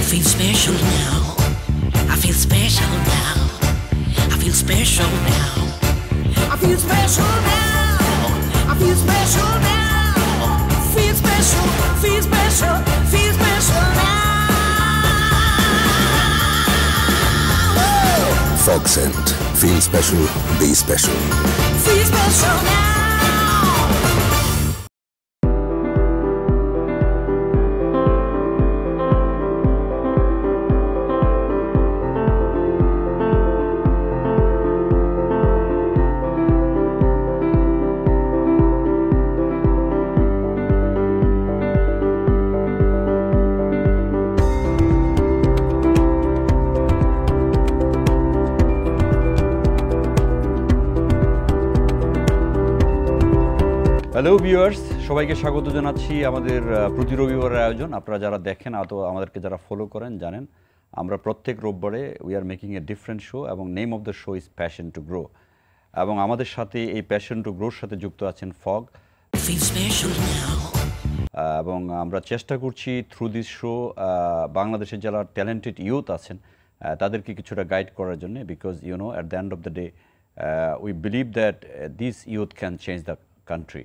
feel special now. I feel special now. I feel special now. I feel special now. I feel special now. Feel special, feel special, feel special now. Fog Scent. Feel special, be special. Feel special now. Hello viewers, সবাইকে স্বাগত জানাচ্ছি আমাদের প্রতি রবিবারের আয়োজন। আপনারা যারা দেখেন অথবা আমাদেরকে যারা ফলো করেন জানেন আমরা প্রত্যেক রোববারে we are making a different show এবং name of the show is passion to grow. এবং আমাদের সাথে এই প্যাশন টু গ্রোর সাথে যুক্ত আছেন ফগ। এবং আমরা চেষ্টা করছি থ্রু দিস শো বাংলাদেশের যারা ট্যালেন্টেড ইউথ আছেন তাদেরকে কিছুটা গাইড করার জন্য, because you know at the end of the day we believe that this youth can change the country.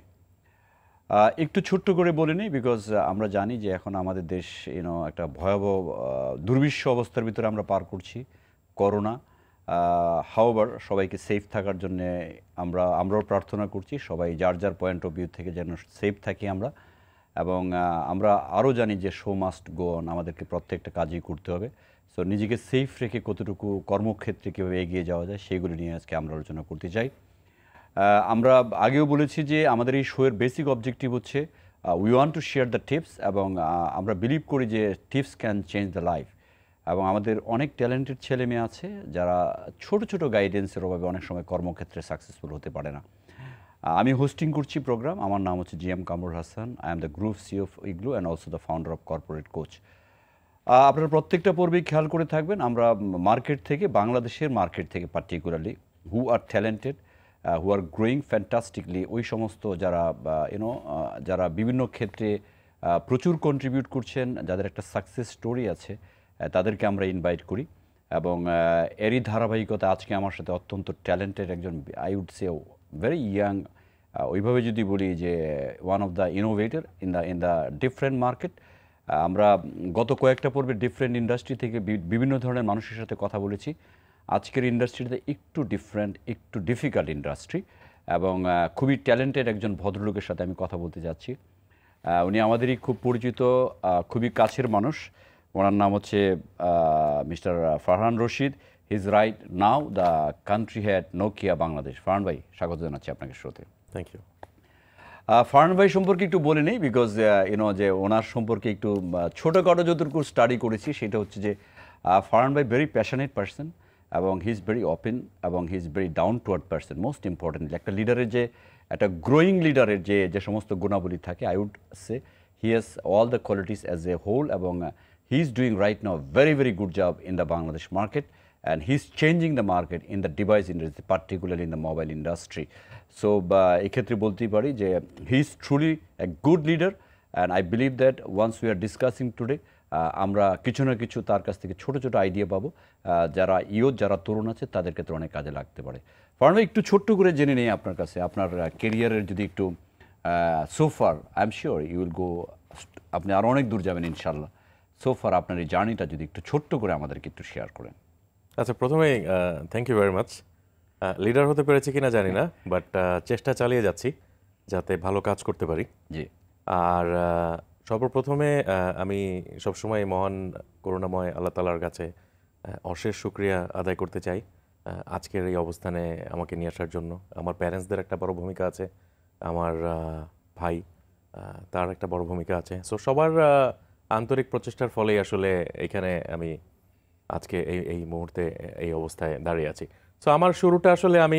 একটু ছোট্ট করে বলে নিই, বিকজ আমরা জানি যে এখন আমাদের দেশ একটা ভয়াবহ দুর্বিশ্ব অবস্থার ভিতরে আমরা পার করছি, করোনা। হাওয়ার সবাইকে সেফ থাকার জন্যে আমরাও প্রার্থনা করছি, সবাই যার যার পয়েন্ট অফ ভিউ থেকে যেন সেফ থাকি আমরা। এবং আমরা আরও জানি যে শো মাস্ট গো অন, আমাদেরকে প্রত্যেকটা কাজই করতে হবে। সো নিজেকে সেফ রেখে কতটুকু কর্মক্ষেত্রে কীভাবে এগিয়ে যাওয়া যায় সেগুলি নিয়ে আজকে আমরা আলোচনা করতে চাই। আমরা আগেও বলেছি যে আমাদের এই শোয়ের বেসিক অবজেক্টিভ হচ্ছে we want to share the tips, এবং আমরা বিলিভ করি যে tips can change the life. এবং আমাদের অনেক ট্যালেন্টেড ছেলে মেয়ে আছে যারা ছোট ছোট গাইডেন্সের অভাবে অনেক সময় কর্মক্ষেত্রে সাকসেসফুল হতে পারে না। আমি হোস্টিং করছি প্রোগ্রাম, আমার নাম হচ্ছে GM Kamrul Hasan. I am the group CEO of Igloo and also the founder of corporate coach. আপনারা প্রত্যেকটা পর্বেই খেয়াল করে থাকবেন আমরা মার্কেট থেকে, বাংলাদেশের মার্কেট থেকে particularly who are talented, who are growing fantastically, ওই সমস্ত যারা যারা বিভিন্ন ক্ষেত্রে প্রচুর কন্ট্রিবিউট করছেন, যাদের একটা সাকসেস স্টোরি আছে, তাদেরকে আমরা ইনভাইট করি। এবং এরই ধারাবাহিকতা আজকে আমার সাথে অত্যন্ত ট্যালেন্টেড একজন, I would say very young, ওইভাবে যদি বলি যে one of the innovator in the different market. আমরা গত কয়েকটা পর্বে ডিফারেন্ট ইন্ডাস্ট্রি থেকে বিভিন্ন ধরনের মানুষের সাথে কথা বলেছি। আজকের ইন্ডাস্ট্রিতে একটু ডিফারেন্ট, একটু ডিফিকাল্ট ইন্ডাস্ট্রি, এবং খুবই ট্যালেন্টেড একজন ভদ্রলোকের সাথে আমি কথা বলতে যাচ্ছি। উনি আমাদেরই খুব পরিচিত, খুবই কাছের মানুষ। ওনার নাম হচ্ছে mister Farhan Rashid. His right now the country head Nokia Bangladesh. Farhan ভাই, স্বাগত জানাচ্ছি আপনাকে শোতে। Thank you. ফারহান ভাই সম্পর্কে একটু বলে নেই, বিকজ যে ওনার সম্পর্কে একটু ছোটোখাটো যতটুকু স্টাডি করেছি সেটা হচ্ছে যে ফারহান ভাই ভেরি প্যাশনেট পার্সন, এবং হি ইজ ভেরি ওপেন, এবং he is very down to earth person. Most importantly একটা লিডারের যে একটা গ্রোয়িং লিডারের যে সমস্ত গুণাবলী থাকে, I would say he has all the qualities as a whole, এবং he is doing right now very very good job in the Bangladesh market, and he's changing the market in the device industry, particularly in the mobile industry. So এক্ষেত্রে বলতেই পারি যে he is truly a good leader, and I believe that once we are discussing today আমরা কিছু না কিছু তার কাছ থেকে ছোট ছোট আইডিয়া পাবো, যারা যারা তরুণ আছে তাদের ক্ষেত্রে অনেক কাজে লাগতে পারে। ফারহান ভাই, একটু ছোট্ট করে জেনে নেই আপনার কাছে, আপনার কেরিয়ারের যদি একটু so far, I am sure you will go, আপনি আরও অনেক দূর যাবেন ইনশাল্লাহ। সোফার আপনার এই জার্নিটা যদি একটু ছোট্ট করে আমাদেরকে একটু শেয়ার করেন। আচ্ছা, প্রথমেই thank you very much. Leader হতে পেরেছি কিনা জানি না, বাট চেষ্টা চালিয়ে যাচ্ছি যাতে ভালো কাজ করতে পারি। জি। আর সর্বপ্রথমে আমি সবসময় মহান করুণাময় আল্লাহ তাআলার কাছে অশেষ শুকরিয়া আদায় করতে চাই আজকের এই অবস্থানে আমাকে নিয়ে আসার জন্য। আমার প্যারেন্টসদের একটা বড় ভূমিকা আছে, আমার ভাই তার একটা বড় ভূমিকা আছে। সো সবার আন্তরিক প্রচেষ্টার ফলেই আসলে এখানে আমি আজকে এই মুহূর্তে এই অবস্থায় দাঁড়িয়ে আছি। সো আমার শুরুটা আসলে আমি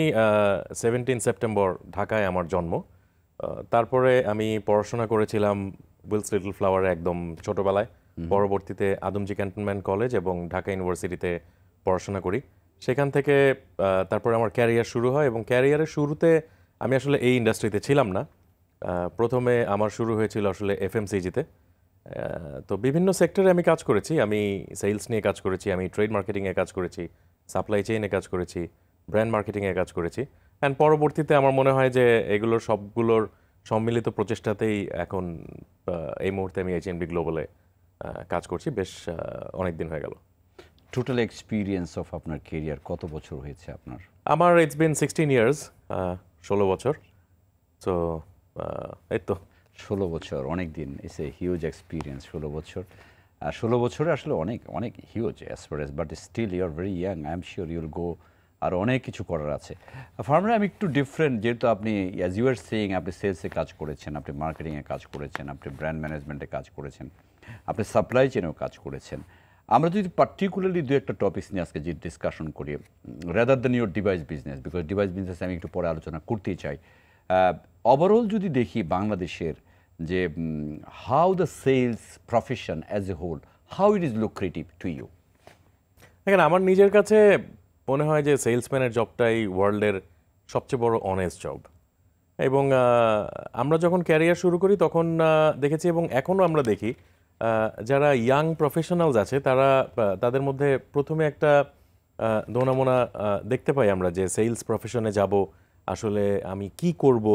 17 সেপ্টেম্বর ঢাকায় আমার জন্ম। তারপরে আমি পড়াশোনা করেছিলাম উইলস লিটল ফ্লাওয়ারে একদম ছোটোবেলায়, পরবর্তীতে আদমজী ক্যান্টনমেন্ট কলেজ এবং ঢাকা ইউনিভার্সিটিতে পড়াশোনা করি। সেখান থেকে তারপরে আমার ক্যারিয়ার শুরু হয়, এবং ক্যারিয়ারের শুরুতে আমি আসলে এই ইন্ডাস্ট্রিতে ছিলাম না। প্রথমে আমার শুরু হয়েছিল আসলে এফএমসিজিতে। তো বিভিন্ন সেক্টরে আমি কাজ করেছি, আমি সেলস নিয়ে কাজ করেছি, আমি ট্রেড মার্কেটিংয়ে কাজ করেছি, সাপ্লাই চেইনে কাজ করেছি, ব্র্যান্ড মার্কেটিংয়ে কাজ করেছি। অ্যান্ড পরবর্তীতে আমার মনে হয় যে এগুলোর সবগুলোর সম্মিলিত প্রচেষ্টাতেই এখন এই মুহূর্তে আমি এইচএনবি গ্লোবালে কাজ করছি, বেশ অনেক দিন হয়ে গেল। টোটাল এক্সপিরিয়েন্স অফ আপনার কেরিয়ার কত বছর হয়েছে আপনার? আমার ইটস বিন 16 ইয়ার্স, 16 বছর। সো এই তো 16 বছর অনেক দিন, ইটস এ হিউজ এক্সপিরিয়েন্স। 16 বছর, 16 বছরে আসলে অনেক অনেক huge as far as, but still you are very young, I am sure you'll go, আর অনেক কিছু করার আছে। ফার্মার আমি একটু ডিফারেন্ট, যেহেতু আপনি অ্যাজ ইউ আর সেইং আপনি সেলসে কাজ করেছেন, আপনি মার্কেটিংয়ে কাজ করেছেন, আপনি ব্র্যান্ড ম্যানেজমেন্টে কাজ করেছেন, আপনি সাপ্লাই চেনেও কাজ করেছেন। আমরা যদি পার্টিকুলারলি দু একটা টপিকস নিয়ে আজকে যে ডিসকাশন করি, rather than your device business, because device business আমি একটু পরে আলোচনা করতেই চাই। ওভারঅল যদি দেখি বাংলাদেশের যে how the sales profession as a whole, how it is lucrative to you? দেখেন, আমার নিজের কাছে মনে হয় যে সেলসম্যানের জবটাই ওয়ার্ল্ডের সবচেয়ে বড় অনেস্ট জব। এবং আমরা যখন ক্যারিয়ার শুরু করি তখন দেখেছি, এবং এখনও আমরা দেখি, যারা ইয়াং প্রফেশনালস আছে তারা তাদের মধ্যে প্রথমে একটা দোনামোনা দেখতে পাই আমরা, যে সেলস প্রফেশনে যাব, আসলে আমি কি করব,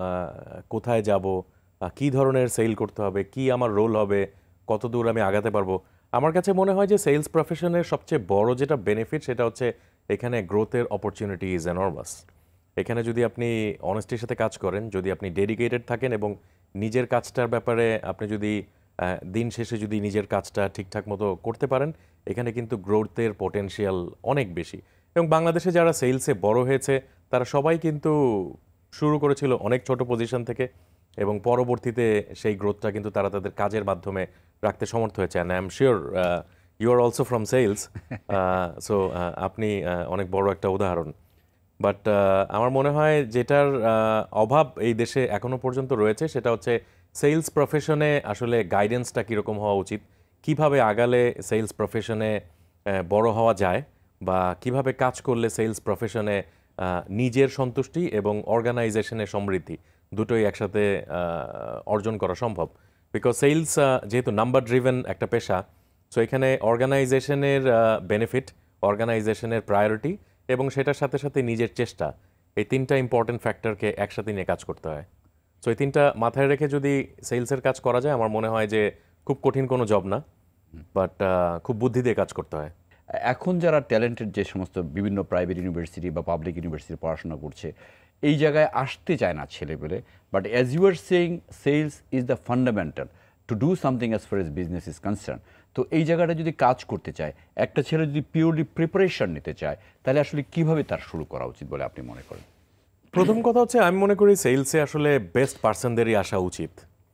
কোথায় যাব, কি ধরনের সেল করতে হবে, কি আমার রোল হবে, কত দূর আমি আগাতে পারবো। আমার কাছে মনে হয় যে সেলস প্রফেশনের সবচেয়ে বড় যেটা বেনিফিট সেটা হচ্ছে এখানে গ্রোথের অপরচুনিটি ইজ এনর্মাস। এখানে যদি আপনি অনেস্টির সাথে কাজ করেন, যদি আপনি ডেডিকেটেড থাকেন এবং নিজের কাজটার ব্যাপারে আপনি যদি দিন শেষে যদি নিজের কাজটা ঠিকঠাক মতো করতে পারেন, এখানে কিন্তু গ্রোথের পটেনশিয়াল অনেক বেশি। এবং বাংলাদেশে যারা সেলসে বড় হয়েছে তারা সবাই কিন্তু শুরু করেছিল অনেক ছোট পজিশন থেকে, এবং পরবর্তীতে সেই গ্রোথটা কিন্তু তারা তাদের কাজের মাধ্যমে রাখতে সমর্থ হয়েছে। And I am sure you are also from sales, so আপনি অনেক বড় একটা উদাহরণ। বাট আমার মনে হয় যেটার অভাব এই দেশে এখনো পর্যন্ত রয়েছে সেটা হচ্ছে সেলস প্রফেশনে আসলে গাইডেন্সটা কীরকম হওয়া উচিত, কিভাবে আগালে সেলস প্রফেশনে বড় হওয়া যায়, বা কিভাবে কাজ করলে সেলস প্রফেশনে নিজের সন্তুষ্টি এবং অর্গানাইজেশনের সমৃদ্ধি দুটোই একসাথে অর্জন করা সম্ভব। বিকজ সেলস যেহেতু নাম্বার ড্রিভেন একটা পেশা, সো এখানে অর্গানাইজেশনের বেনিফিট, অর্গানাইজেশনের প্রায়োরিটি এবং সেটার সাথে সাথে নিজের চেষ্টা, এই তিনটা ইম্পর্টেন্ট ফ্যাক্টরকে একসাথে নিয়ে কাজ করতে হয়। সো এই তিনটা মাথায় রেখে যদি সেলসের কাজ করা যায়, আমার মনে হয় যে খুব কঠিন কোনো জব না, বাট খুব বুদ্ধি দিয়ে কাজ করতে হয়। এখন যারা ট্যালেন্টেড, যে সমস্ত বিভিন্ন প্রাইভেট ইউনিভার্সিটি বা পাবলিক ইউনিভার্সিটি পড়াশোনা করছে, এই জায়গায় আসতে চায় না ছেলেপেলে, but as you are saying sales is the fundamental to do something as far as business is concern. তো এই জায়গাটা যদি কাজ করতে চায়, একটা ছেলে যদি পিওরলি প্রিপারেশন নিতে চায়, তাহলে আসলে কিভাবে তার শুরু করা উচিত বলে আপনি মনে করেন? প্রথম কথা হচ্ছে, আমি মনে করি সেলসে আসলে বেস্ট পার্সনদেরই আসা উচিত।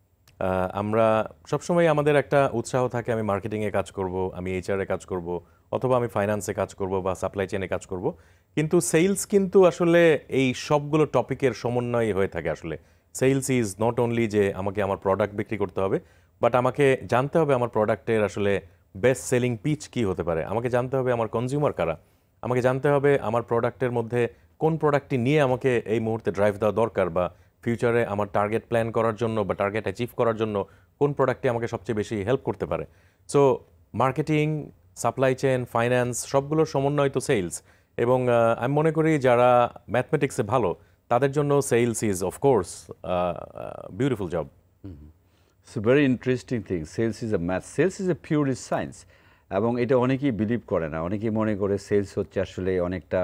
আমরা সবসময় আমাদের একটা উৎসাহ থাকে, আমি মার্কেটিংয়ে কাজ করব, আমি এইচআরে কাজ করব, অথবা আমি ফাইন্যান্সে কাজ করব বা সাপ্লাই চেনে কাজ করব। কিন্তু সেলস কিন্তু আসলে এই সবগুলো টপিকের সমন্বয় হয়ে থাকে। আসলে সেলস ইজ নট অনলি যে আমাকে আমার প্রোডাক্ট বিক্রি করতে হবে, বাট আমাকে জানতে হবে আমার প্রোডাক্টের আসলে বেস্ট সেলিং পিচ কী হতে পারে, আমাকে জানতে হবে আমার কনজিউমার কারা, আমাকে জানতে হবে আমার প্রোডাক্টের মধ্যে কোন প্রোডাক্টটি নিয়ে আমাকে এই মুহূর্তে ড্রাইভ দেওয়া দরকার, বা ফিউচারে আমার টার্গেট প্ল্যান করার জন্য বা টার্গেট অ্যাচিভ করার জন্য কোন প্রোডাক্টটি আমাকে সবচেয়ে বেশি হেল্প করতে পারে। So marketing, supply chain, finance সবগুলোর সমন্বয় তো সেলস। এবং আমি মনে করি যারা ম্যাথমেটিক্সে ভালো তাদের জন্য sales is of course beautiful job. It's a very interesting thing. Sales is a math, sales is a purely science. এবং এটা অনেকেই বিলিভ করে না, অনেকেই মনে করে সেলস হচ্ছে আসলে অনেকটা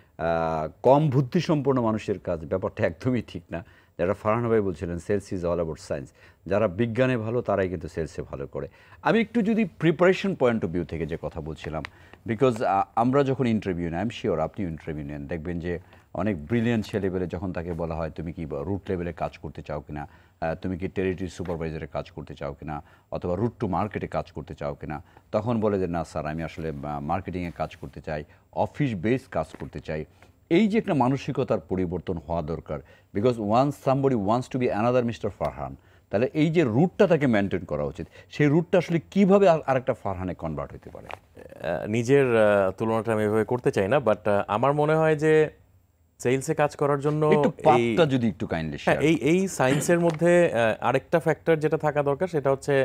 কম বুদ্ধিসম্পন্ন মানুষের কাজ। ব্যাপারটা একদমই ঠিক না। যারা ফারহান ভাই বলছিলেন sales is all about science, যারা বিজ্ঞানে ভালো তারাই কিন্তু সেলসে ভালো করে। আমি একটু যদি প্রিপারেশন পয়েন্ট অফ ভিউ থেকে যে কথা বলছিলাম, বিকজ আমরা যখন ইন্টারভিউ নেন, আই এম শিওর আপনিও ইন্টারভিউ নেন, দেখবেন যে অনেক ব্রিলিয়েন্ট ছেলেবেলে যখন তাকে বলা হয় তুমি কি রুট লেভেলে কাজ করতে চাও কিনা, তুমি কি টেরিটরি সুপারভাইজারে কাজ করতে চাও কিনা, অথবা রুট টু মার্কেটে কাজ করতে চাও কিনা, তখন বলে যে না স্যার আমি আসলে মার্কেটিংয়ে কাজ করতে চাই, অফিস বেস কাজ করতে চাই। এই যে একটা মানসিকতার পরিবর্তন হওয়া দরকার, because once somebody wants to be another mister Farhan, তাহলে এই যে রুটটা তাকে মেনটেন করা উচিত, সেই রুটটা আসলে কীভাবে আরেকটা ফারহানে কনভার্ট হতে পারে? নিজের তুলনাটা আমি এভাবে করতে চাই না, বাট আমার মনে হয় যে সেলসে কাজ করার জন্য পাথটা যদি একটু কাইন্ডলি শেয়ার। এই সায়েন্সের মধ্যে আরেকটা ফ্যাক্টর যেটা থাকা দরকার সেটা হচ্ছে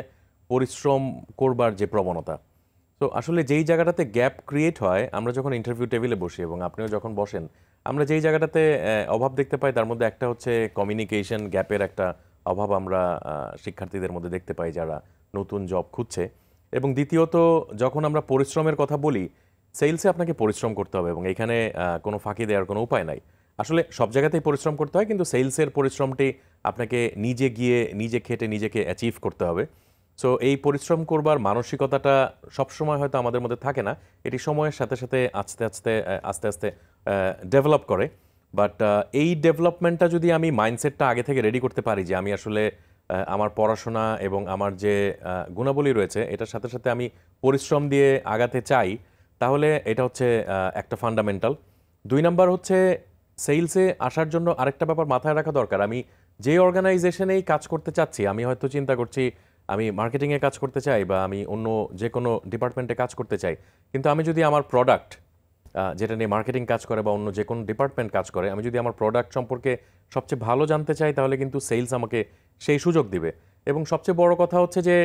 পরিশ্রম করবার যে প্রবণতা। তো আসলে যেই জায়গাটাতে গ্যাপ ক্রিয়েট হয়, আমরা যখন ইন্টারভিউ টেবিলে বসি এবং আপনিও যখন বসেন, আমরা যেই জায়গাটাতে অভাব দেখতে পাই তার মধ্যে একটা হচ্ছে কমিউনিকেশন গ্যাপের একটা অভাব আমরা শিক্ষার্থীদের মধ্যে দেখতে পাই যারা নতুন জব খুঁজছে। এবং দ্বিতীয়ত যখন আমরা পরিশ্রমের কথা বলি, সেলসে আপনাকে পরিশ্রম করতে হবে এবং এখানে কোনো ফাঁকি দেওয়ার কোনো উপায় নাই। আসলে সব জায়গাতেই পরিশ্রম করতে হয়, কিন্তু সেলসের পরিশ্রমটি আপনাকে নিজে গিয়ে নিজে খেটে নিজেকে অ্যাচিভ করতে হবে। সো এই পরিশ্রম করবার মানসিকতাটা সবসময় হয়তো আমাদের মধ্যে থাকে না, এটি সময়ের সাথে সাথে আস্তে আস্তে ডেভেলপ করে। বাট এই ডেভেলপমেন্টটা যদি আমি মাইন্ডসেটটা আগে থেকে রেডি করতে পারি যে আমি আসলে আমার পড়াশোনা এবং আমার যে গুণাবলী রয়েছে এটার সাথে সাথে আমি পরিশ্রম দিয়ে আগাতে চাই, তাহলে এটা হচ্ছে একটা ফান্ডামেন্টাল। 2 নাম্বার হচ্ছে সেলসে আসার জন্য আরেকটা ব্যাপার মাথায় রাখা দরকার। আমি যে অর্গানাইজেশনেই কাজ করতে চাচ্ছি, আমি হয়তো চিন্তা করছি আমি মার্কেটিংয়ে কাজ করতে চাই বা আমি অন্য যে কোনো ডিপার্টমেন্টে কাজ করতে চাই, কিন্তু আমি যদি আমার প্রোডাক্ট যেটা নিয়ে মার্কেটিং কাজ করে বা অন্য যে কোনো ডিপার্টমেন্ট কাজ করে, আমি যদি আমার প্রোডাক্ট সম্পর্কে সবচেয়ে ভালো জানতে চাই, তাহলে কিন্তু সেলস আমাকে সেই সুযোগ দিবে। এবং সবচেয়ে বড় কথা হচ্ছে যে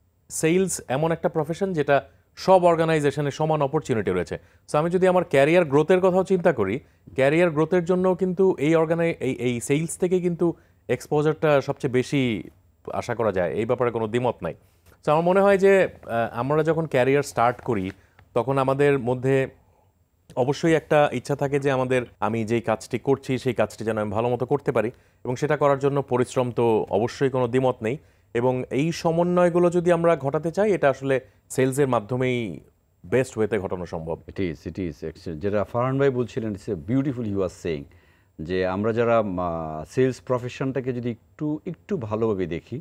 সেলস এমন একটা প্রফেশন যেটা সব অর্গানাইজেশনে সমান অপরচুনিটি রয়েছে। সো আমি যদি আমার ক্যারিয়ার গ্রোথের কথাও চিন্তা করি, ক্যারিয়ার গ্রোথের জন্য কিন্তু এই সেলস থেকে কিন্তু এক্সপোজারটা সবচেয়ে বেশি আশা করা যায়, এই ব্যাপারে কোনো দ্বিমত নাই। তো আমার মনে হয় যে আমরা যখন ক্যারিয়ার স্টার্ট করি তখন আমাদের মধ্যে অবশ্যই একটা ইচ্ছা থাকে যে আমি যেই কাজটি করছি সেই কাজটি যেন আমি ভালো মতো করতে পারি, এবং সেটা করার জন্য পরিশ্রম তো অবশ্যই কোনো দ্বিমত নেই। এবং এই সমন্বয়গুলো যদি আমরা ঘটাতে চাই, এটা আসলে সেলসের মাধ্যমেই বেস্ট ওয়েতে ঘটানো সম্ভব। ইট ইজ যেটা ফারহান ভাই বলছিলেন, it's a beautiful you are saying, যে আমরা যারা সেলস প্রফেশনটাকে যদি একটু ভালোভাবে দেখি,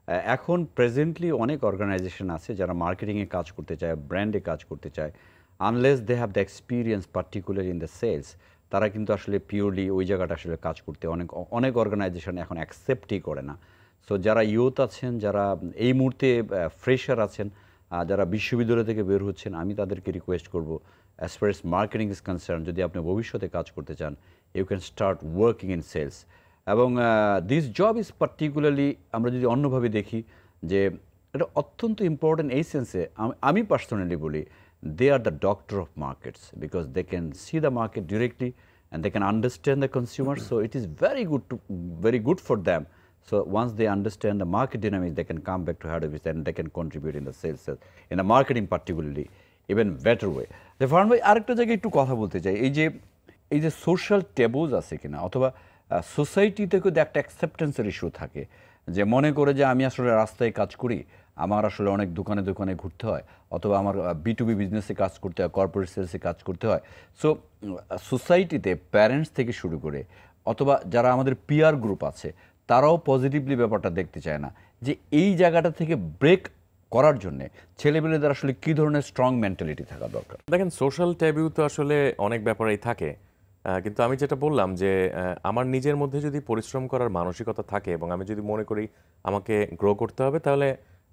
এখন প্রেজেন্টলি অনেক অর্গানাইজেশন আছে যারা মার্কেটিংয়ে কাজ করতে চায়, ব্র্যান্ডে কাজ করতে চায়, unless they have the experience particular in the sales, তারা কিন্তু আসলে পিওরলি ওই জায়গাটা আসলে কাজ করতে অনেক অর্গানাইজেশন এখন অ্যাকসেপ্টই করে না। সো যারা ইউথ আছেন, যারা এই মুহূর্তে ফ্রেশার আছেন, যারা বিশ্ববিদ্যালয় থেকে বের হচ্ছেন, আমি তাদেরকে রিকোয়েস্ট করব, as far as marketing is concern, যদি আপনি ভবিষ্যতে কাজ করতে চান, you can start working in sales. এবং দিস জব ইজ পার্টিকুলারলি, আমরা যদি অন্যভাবে দেখি যে এটা অত্যন্ত ইম্পর্টেন্ট এই সেন্সে, আমি পার্সোনালি বলি, they are the doctor of markets, because they can see the market directly and they can understand the consumer. So it is very good for them. So once they understand the market dynamics, they can come back to head office and they can contribute in the sales, in the marketing particularly, even better way. The Farhan ভাই আরেকটা জায়গায় একটু কথা বলতে চাই, এই যে social ট্যাবুজ আছে কিনা, অথবা সোসাইটিতে কিন্তু একটা অ্যাকসেপ্টেন্সের ইস্যু থাকে, যে মনে করে যে আমি আসলে রাস্তায় কাজ করি, আমার আসলে অনেক দোকানে দোকানে ঘুরতে হয়, অথবা আমার B2B বিজনেসে কাজ করতে হয়, কর্পোরেট সেলসে কাজ করতে হয়। সো সোসাইটিতে প্যারেন্টস থেকে শুরু করে, অথবা যারা আমাদের পিয়ার গ্রুপ আছে, তারাও পজিটিভলি ব্যাপারটা দেখতে চায় না, যে এই জায়গাটা থেকে ব্রেক করার জন্যে ছেলেমেয়েদের আসলে কী ধরনের স্ট্রং মেন্টালিটি থাকা দরকার। দেখেন, সোশ্যাল ট্যাবু তো আসলে অনেক ব্যাপারেই থাকে, কিন্তু আমি যেটা বললাম যে আমার নিজের মধ্যে যদি পরিশ্রম করার মানসিকতা থাকে এবং আমি যদি মনে করি আমাকে গ্রো করতে হবে, তাহলে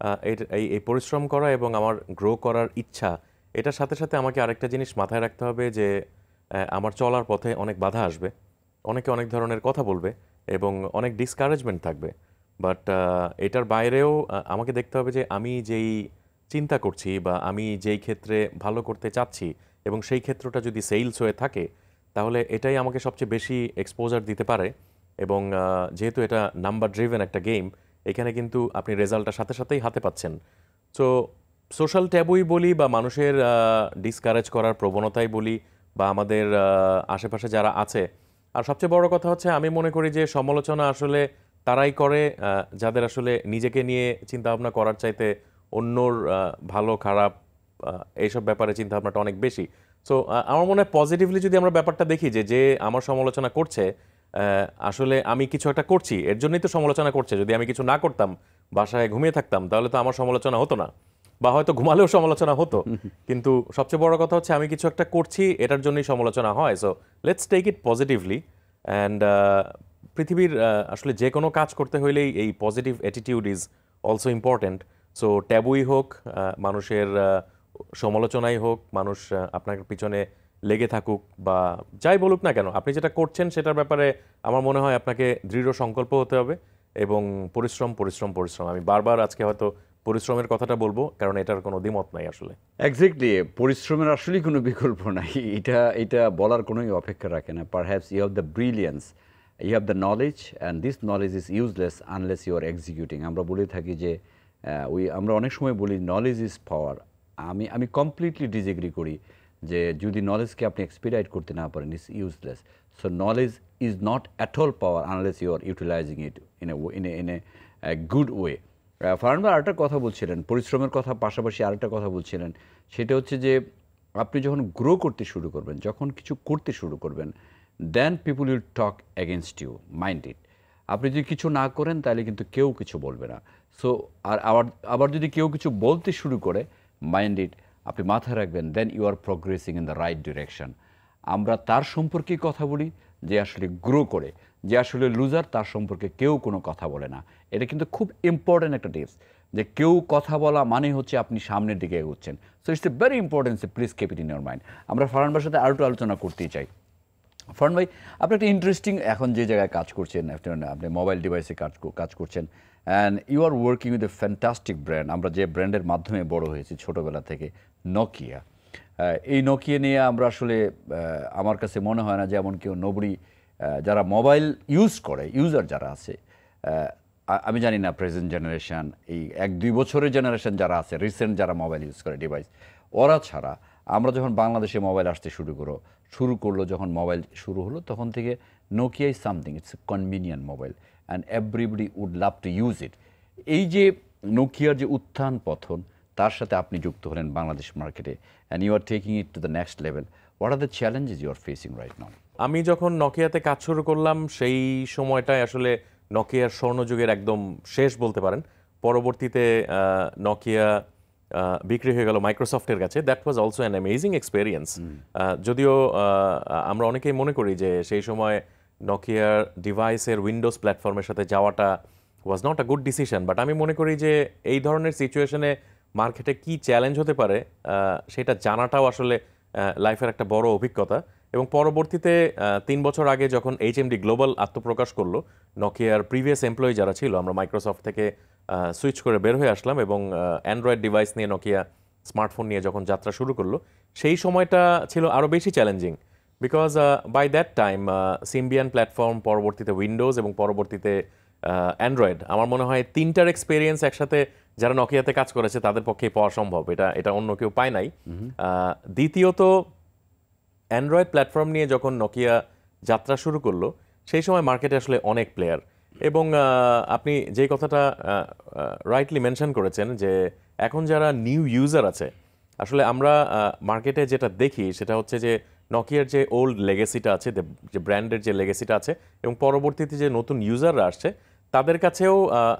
এই পরিশ্রম করা এবং আমার গ্রো করার ইচ্ছা, এটার সাথে সাথে আমাকে আরেকটা জিনিস মাথায় রাখতে হবে যে আমার চলার পথে অনেক বাধা আসবে, অনেকে অনেক ধরনের কথা বলবে এবং অনেক ডিসকারেজমেন্ট থাকবে। বাট এটার বাইরেও আমাকে দেখতে হবে যে আমি যেই চিন্তা করছি বা আমি যেই ক্ষেত্রে ভালো করতে চাচ্ছি এবং সেই ক্ষেত্রটা যদি সেলস হয়ে থাকে, তাহলে এটাই আমাকে সবচেয়ে বেশি এক্সপোজার দিতে পারে। এবং যেহেতু এটা নাম্বার ড্রিভেন একটা গেম, এখানে কিন্তু আপনি রেজাল্টটার সাথে সাথেই হাতে পাচ্ছেন। সো সোশ্যাল ট্যাবুই বলি বা মানুষের ডিসকারেজ করার প্রবণতাই বলি বা আমাদের আশেপাশে যারা আছে, আর সবচেয়ে বড় কথা হচ্ছে আমি মনে করি যে সমালোচনা আসলে তারাই করে যাদের আসলে নিজেকে নিয়ে চিন্তাভাবনা করার চাইতে অন্যর ভালো খারাপ এইসব ব্যাপারে চিন্তাভাবনাটা অনেক বেশি। সো আমার মনে হয় পজিটিভলি যদি আমরা ব্যাপারটা দেখি যে আমার সমালোচনা করছে, আসলে আমি কিছু একটা করছি, এর জন্যই তো সমালোচনা করছে। যদি আমি কিছু না করতাম, বাসায় ঘুমিয়ে থাকতাম, তাহলে তো আমার সমালোচনা হতো না, বা হয়তো ঘুমালেও সমালোচনা হতো। কিন্তু সবচেয়ে বড় কথা হচ্ছে আমি কিছু একটা করছি, এটার জন্যই সমালোচনা হয়। So let's take it positively. And পৃথিবীর আসলে যে কোনো কাজ করতে হইলেই এই positive attitude is also important. So ট্যাবুই হোক, মানুষের সমালোচনাই হোক, মানুষ আপনার পিছনে লেগে থাকুক বা যাই বলুক না কেন, আপনি যেটা করছেন সেটার ব্যাপারে আমার মনে হয় আপনাকে দৃঢ় সংকল্প হতে হবে এবং পরিশ্রম পরিশ্রম পরিশ্রম। আমি বারবার আজকে হয়তো পরিশ্রমের কথাটা বলবো, কারণ এটার কোনো দ্বিমত নাই আসলে। এক্স্যাক্টলি, পরিশ্রমের আসলেই কোনো বিকল্প নাই, এটা বলার কোনোই অপেক্ষা রাখে না। Perhaps you have the brilliance, you have the knowledge, and this knowledge is useless unless you are executing. আমরা বলে থাকি যে আমরা অনেক সময় বলি নলেজ ইজ পাওয়ার। আমি কমপ্লিটলি ডিসএগ্রি করি যে যদি নলেজকে আপনি এক্সপিরাইট করতে না পারেন it's useless. So knowledge is not at all power unless you are utilising it in a good way. Farhan ভাই আরেকটা কথা বলছিলেন, পরিশ্রমের কথা পাশাপাশি আরেকটা কথা বলছিলেন, সেটা হচ্ছে যে আপনি যখন গ্রো করতে শুরু করবেন, যখন কিছু করতে শুরু করবেন, then people will talk against you, mind it. আপনি যদি কিছু না করেন তাহলে কিন্তু কেউ কিছু বলবে না। সো আবার যদি কেউ কিছু বলতে শুরু করে, মাইন্ড ইট, আপনি মাথায় রাখবেন, then you are progressing in the right direction. আমরা তার সম্পর্কেই কথা বলি যে আসলে গ্রো করে, যে আসলে লুজার, তার সম্পর্কে কেউ কোনো কথা বলে না। এটা কিন্তু খুব ইম্পর্ট্যান্ট একটা টিপস, যে কেউ কথা বলা মানে হচ্ছে আপনি সামনের দিকে এগোচ্ছেন। So it's a very important, please keep it in your mind. আমরা ফারহান ভাইয়ের সাথে আরও একটু আলোচনা করতেই চাই। ফারহান ভাই, আপনি একটা ইন্টারেস্টিং এখন যে জায়গায় কাজ করছেন, আপনি মোবাইল ডিভাইসে কাজ করছেন, and you are working with a fantastic brand. আমরা যে ব্র্যান্ডের মাধ্যমে বড় হয়েছি ছোটোবেলা থেকে, নোকিয়া। এই নোকিয়া নিয়ে আমরা আসলে আমার কাছে মনে হয় না যে এমন কেউ নোবডি যারা মোবাইল ইউজ করে, ইউজার যারা আছে, আমি জানি না প্রেজেন্ট জেনারেশান, এই 1-2 বছরের জেনারেশন যারা আছে, রিসেন্ট যারা মোবাইল ইউজ করে ডিভাইস, ওরা ছাড়া আমরা যখন বাংলাদেশে মোবাইল আসতে শুরু করলো, যখন মোবাইল শুরু হলো, তখন থেকে Nokia is something, it's a convenient mobile and everybody would love to use it. এই যে নোকিয়ার যে উত্থান পতন, তার সাথে আপনি যুক্ত হলেন বাংলাদেশ মার্কেটে, and you are taking it to the next level. What are the challenges you are facing right now? আমি যখন নকিয়াতে কাজ শুরু করলাম, সেই সময়টায় আসলে নকিয়ার স্বর্ণযুগের একদম শেষ বলতে পারেন। পরবর্তীতে নকিয়া বিক্রি হয়ে গেল মাইক্রোসফটের কাছে। That was also an amazing experience. যদিও আমরা অনেকেই মনে করি যে সেই সময় নকিয়ার ডিভাইসের উইন্ডোজ প্ল্যাটফর্মের সাথে যাওয়াটা was not a good decision, but আমি মনে করি যে এই ধরনের সিচুয়েশনে মার্কেটে কি চ্যালেঞ্জ হতে পারে সেটা জানাটাও আসলে লাইফের একটা বড় অভিজ্ঞতা। এবং পরবর্তীতে 3 বছর আগে যখন HMD গ্লোবাল আত্মপ্রকাশ করলো, নকিয়ার প্রিভিয়াস এমপ্লয়ি যারা ছিল, আমরা মাইক্রোসফট থেকে সুইচ করে বের হয়ে আসলাম এবং অ্যান্ড্রয়েড ডিভাইস নিয়ে নকিয়া স্মার্টফোন নিয়ে যখন যাত্রা শুরু করলো, সেই সময়টা ছিল আরও বেশি challenging. Because by that time symbian platform, পরবর্তীতে উইন্ডোজ এবং পরবর্তীতে অ্যান্ড্রয়েড, আমার মনে হয় 3টার এক্সপেরিয়েন্স একসাথে যারা নকিয়াতে কাজ করেছে তাদের পক্ষে পাওয়া সম্ভব, এটা অন্য কেউ পায় নাই। দ্বিতীয়ত, অ্যান্ড্রয়েড প্ল্যাটফর্ম নিয়ে যখন নকিয়া যাত্রা শুরু করলো, সেই সময় মার্কেটে আসলে অনেক প্লেয়ার, এবং আপনি যেই কথাটা রাইটলি মেনশন করেছেন যে এখন যারা নিউ ইউজার আছে, আসলে আমরা মার্কেটে যেটা দেখি সেটা হচ্ছে যে নকিয়ার যে ওল্ড লেগেসিটা আছে, যে ব্র্যান্ডের যে লেগেসিটা আছে, এবং পরবর্তীতে যে নতুন ইউজাররা আসছে, তাদের কাছেও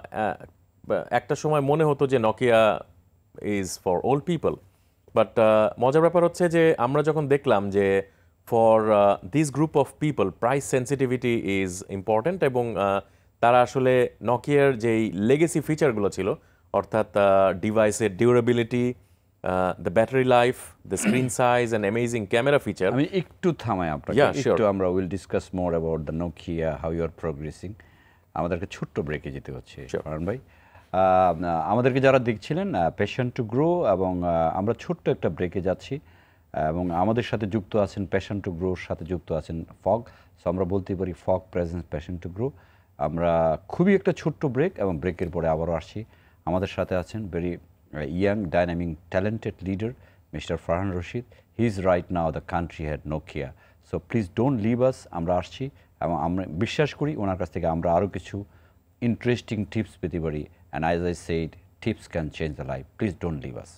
একটা সময় মনে হতো যে Nokia is for old people. But মজার ব্যাপার হচ্ছে যে আমরা যখন দেখলাম যে for this group of people price sensitivity is important, এবং তারা আসলে নকিয়ার যেই লেগেসি ফিচারগুলো ছিল, অর্থাৎ ডিভাইসের durability, the battery life, the screen size and amazing camera feature. আমি একটু থামাই আপনাকে, একটু আমরা will discuss more about the Nokia, how you are progressing. আমাদেরকে ছোট্ট ব্রেকে যেতে হচ্ছে ফারহান ভাই। আমাদেরকে যারা দেখছিলেন, প্যাশন টু গ্রো, এবং আমরা ছোট্ট একটা ব্রেকে যাচ্ছি, এবং আমাদের সাথে যুক্ত আছেন, প্যাশন টু গ্রোর সাথে যুক্ত আছেন ফগ। সো আমরা বলতে পারি ফগ প্রেজেন্স প্যাশন টু গ্রো। আমরা খুবই একটা ছোট্ট ব্রেক, এবং ব্রেকের পরে আবারও আসছি। আমাদের সাথে আছেন very young, dynamic, talented leader mister Farhan Rashid. He is right now the country head Nokia. So please don't leave us. আমরা আসছি, এবং আমরা বিশ্বাস করি ওনার কাছ থেকে আমরা আরও কিছু ইন্টারেস্টিং টিপস পেতে পারি। And as I said, tips can change the life. Please don't leave us.